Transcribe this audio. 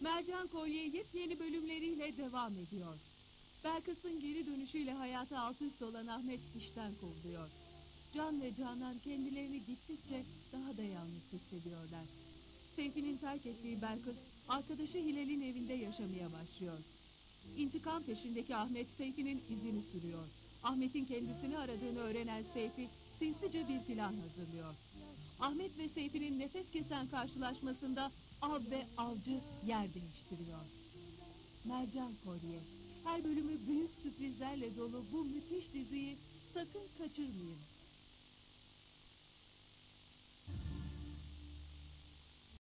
Mercan Kolye yepyeni bölümleriyle devam ediyor. Belkıs'ın geri dönüşüyle hayatı alt üst olan Ahmet işten kovuluyor. Can ve Canan kendilerini gittikçe daha da yalnız hissediyorlar. Seyfi'nin terk ettiği Belkıs, arkadaşı Hilal'in evinde yaşamaya başlıyor. İntikam peşindeki Ahmet, Seyfi'nin izini sürüyor. Ahmet'in kendisini aradığını öğrenen Seyfi, sinsice bir plan hazırlıyor. Ahmet ve Seyfi'nin nefes kesen karşılaşmasında av ve avcı yer değiştiriyor. Mercan Kolye. Her bölümü büyük sürprizlerle dolu bu müthiş diziyi sakın kaçırmayın.